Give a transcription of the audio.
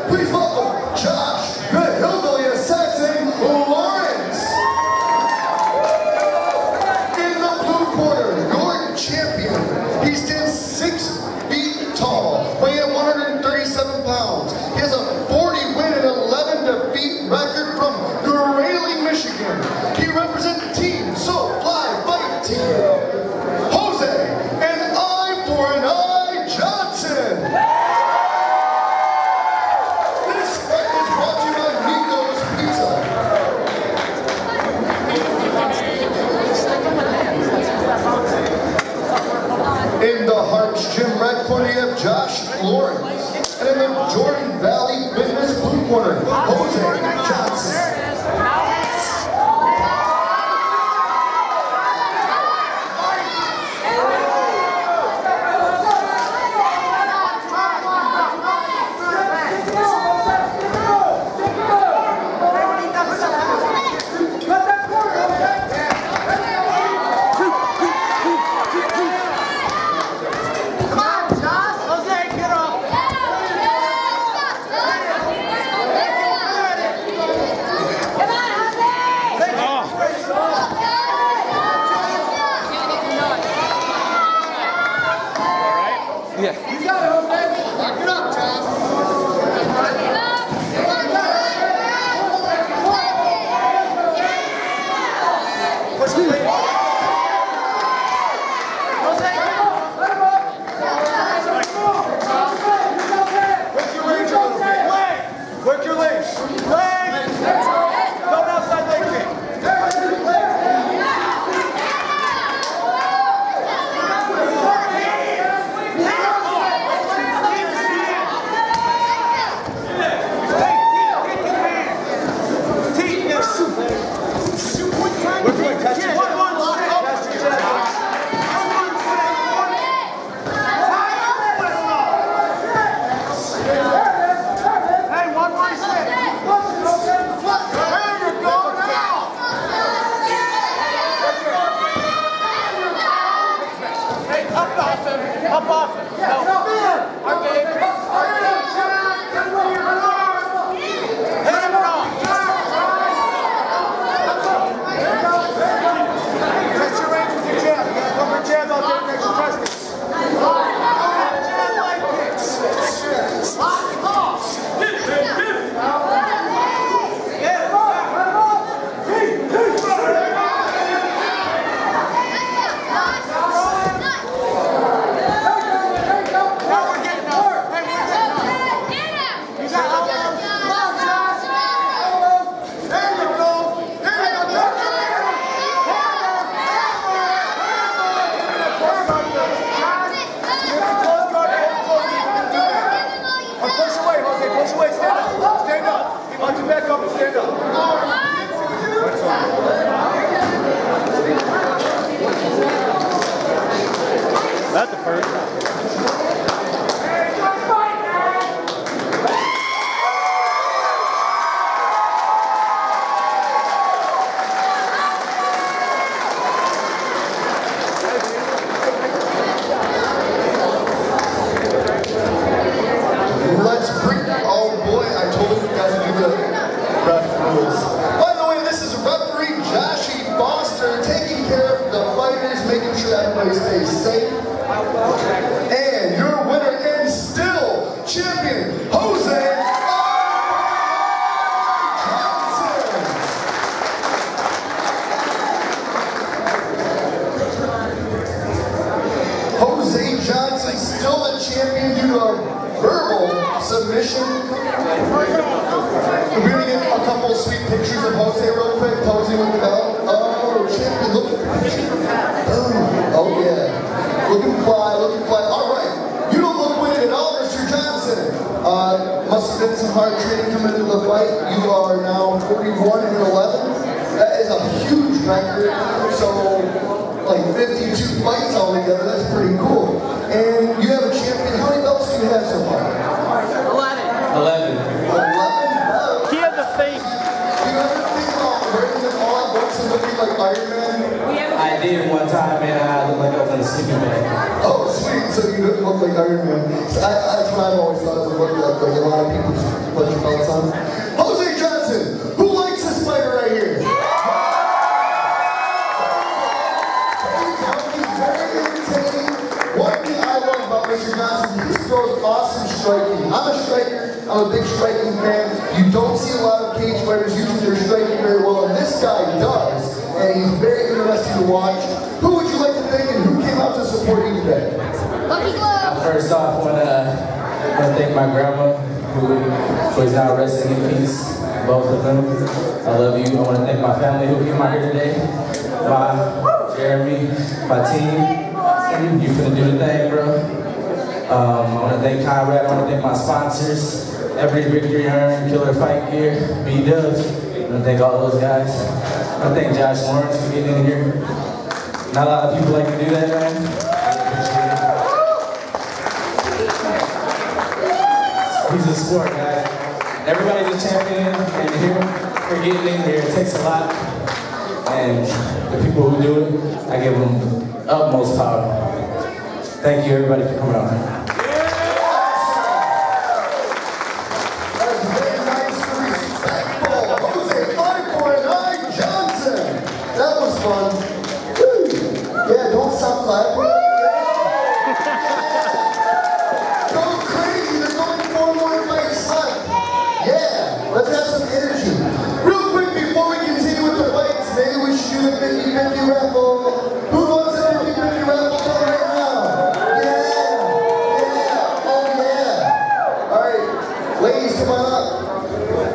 Please welcome Josh, the hillbilly assassin, Lawrence. In the blue corner, your champion. He stands 6 feet tall, weighing in 137 pounds. He has a 40 win and 11 defeat record from Greeley, Michigan. He represents the team, So Fly Fight Team. Jose, and eye for an eye, Johnson. This fight is brought to you by Nico's Pizza. In the Hearts Gym red corner, you have Josh Lawrence. And in the Jordan Valley Fitness blue corner, Jose Johnson. Yeah. You got it, baby. Lock it up, Josh. Push the lead. Work your legs a little bit. Work your legs. Legs. Don't outside leg kick. Up off it. No. Okay. Hit him wrong. Test your range with your jab. You gotta put your jab out there next to Preston. Jab like this. Lock off. Back up and stand up. That's the first. Let's bring, oh boy, I told you guys to do the ref rules. By the way, this is referee Joshy Foster taking care of the fighters, making sure everybody stays safe. And your winner and still champion, Jose Johnson. Jose Johnson still the champion due to a verbal submission. We're going to get a couple sweet pictures of Jose real quick, posing with the belt. Oh, champion, look. Oh yeah. Looking fly, looking fly. All right. You don't look winning at all, Mr. Johnson. Must have been some hard training coming into the fight. You are now 41 and 11. That is a huge record. So, like 52 fights altogether. That's pretty cool. And you have a champion. How many belts do you have so far? 11. 11? He had the face. Do you ever think about wearing them all at once and looking like Iron Man? I did one time, man. I looked like I was in a sleeping bag. Oh, sweet. So you look look like Iron Man. So that's what I've always thought it would look like. Like a lot of people just put their belts on. Jose Johnson, who likes this fighter right here? One thing I love about Mr. Johnson, he throws awesome striking. I'm a striker, I'm a big striking fan. You don't see a lot of cage fighters using their striking very well, and this guy does, and he's very interesting to watch. Who would you like to thank and who came out to support you today? Lucky Glove! First off, I want to thank my grandma, who is now resting in peace, both of them. I love you. I want to thank my family who came out here today. Jeremy, my team. You finna do the thing, bro. I want to thank Conrad. I want to thank my sponsors. Every Victory Earn, Killer Fight Gear, B-Dubs. I want to thank all those guys. I want to thank Josh Lawrence for getting in here. Not a lot of people like to do that, man. He's a sport, guys. Everybody's a champion, and here for getting in here, it takes a lot. And the people who do it, I give them utmost power. Thank you, everybody, for coming out. That's very nice and respectful. Jose 5.9 Johnson. That was fun. Woo. Yeah, don't stop clapping. Go crazy. There's only 4 more fights left. Yeah, let's have some energy. Real quick, before we continue with the fights, maybe we should do the 50-50 raffle. Who wants a 50-50 raffle right now? Yeah. Oh yeah. All right, ladies, come on up.